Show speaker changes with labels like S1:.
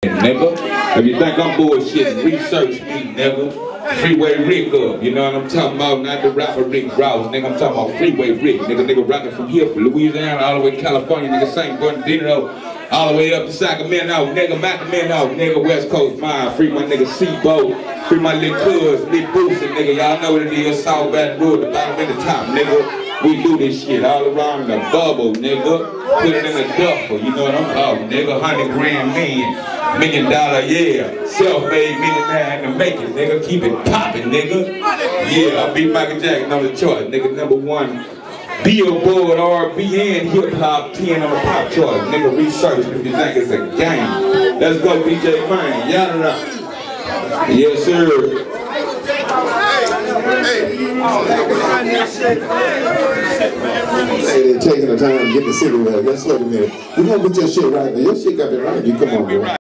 S1: nigga. If you think I'm bullshitting, research me, nigga. Freeway Rick up, you know what I'm talking about? Not the rapper Rick Rouse, nigga. I'm talking about Freeway Rick, nigga rocking from here, from Louisiana, all the way to California, nigga. St. Bernardino, all the way up to Sacramento, nigga. Sacramento, nigga. West Coast mine. Free my nigga C-Bo. Free my little cuz, Lee Boosie, nigga. Y'all know what it is. South Baton Rouge, the bottom and the top, nigga. We do this shit all around the bubble, nigga. Put it in a duffel, you know what I'm talking, nigga. 100 grand $1 million, yeah. Self-made millionaire in the making, nigga. Keep it popping, nigga. Yeah, I beat Michael Jackson on the chart, nigga. #1 Billboard R&B and hip hop 10 on the pop chart, nigga. Research if you think it's a game. Let's go, DJ Fine. Y'all know. Yes, sir.
S2: Hey, they're taking the time to get the city right. Let's wait a minute. We're gonna put your shit right now. Your shit got to right. You come on, bro.